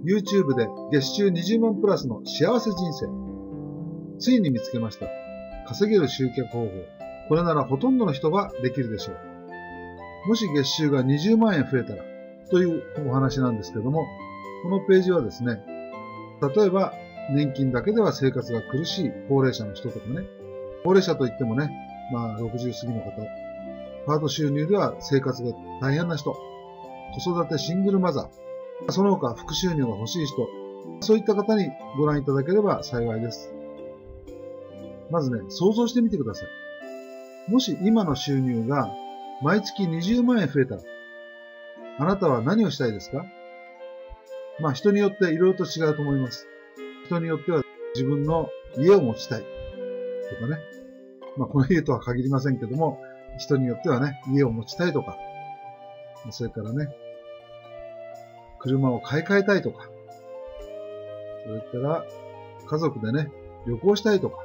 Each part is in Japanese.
YouTube で月収20万プラスの幸せ人生。ついに見つけました。稼げる集客方法。これならほとんどの人ができるでしょう。もし月収が20万円増えたらというお話なんですけども、このページはですね、例えば年金だけでは生活が苦しい高齢者の人とかね、高齢者といってもね、60過ぎの方、パート収入では生活が大変な人、子育てシングルマザー、その他副収入が欲しい人、そういった方にご覧いただければ幸いです。まずね、想像してみてください。もし今の収入が毎月20万円増えたら、あなたは何をしたいですか？人によっていろいろと違うと思います。人によっては自分の家を持ちたいとかね。この家とは限りませんけども、人によってはね、家を持ちたいとか、それからね、車を買い替えたいとか、それから家族でね、旅行したいとか、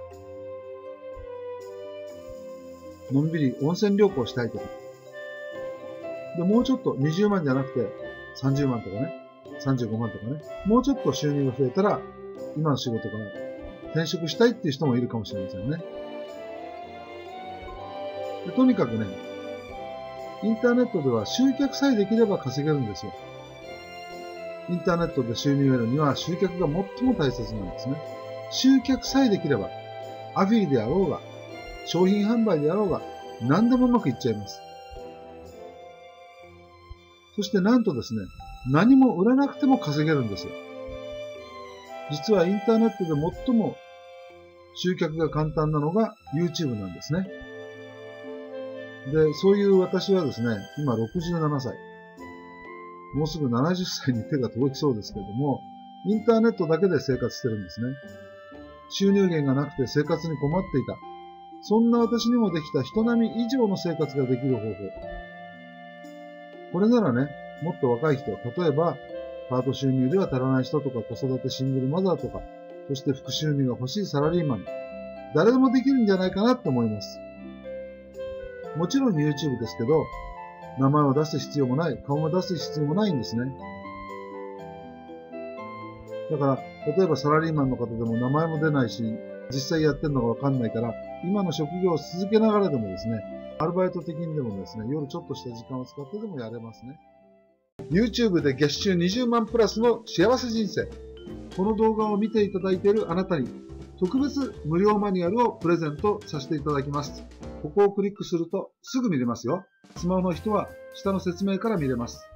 のんびり温泉旅行したいとか。で、もうちょっと20万じゃなくて30万とかね、35万とかね、もうちょっと収入が増えたら、今の仕事から転職したいっていう人もいるかもしれませんね。でとにかくね、インターネットでは集客さえできれば稼げるんですよ。インターネットで収入を得るには集客が最も大切なんですね。集客さえできれば、アフィリであろうが、商品販売であろうが、何でもうまくいっちゃいます。そしてなんとですね、何も売らなくても稼げるんですよ。実はインターネットで最も集客が簡単なのが YouTube なんですね。で、そういう私はですね、今67歳。もうすぐ70歳に手が届きそうですけれども、インターネットだけで生活してるんですね。収入源がなくて生活に困っていた。そんな私にもできた人並み以上の生活ができる方法。これならね、もっと若い人、例えば、パート収入では足らない人とか、子育てシングルマザーとか、そして副収入が欲しいサラリーマン、誰でもできるんじゃないかなと思います。もちろん YouTube ですけど、名前を出す必要もない、顔も出す必要もないんですね。だから、例えばサラリーマンの方でも名前も出ないし、実際やってるのがわかんないから、今の職業を続けながらでもですね、アルバイト的にでもですね、夜ちょっとした時間を使ってでもやれますね。YouTube で月収20万プラスの幸せ人生。この動画を見ていただいているあなたに、特別無料マニュアルをプレゼントさせていただきます。ここをクリックするとすぐ見れますよ。スマホの人は下の説明から見れます。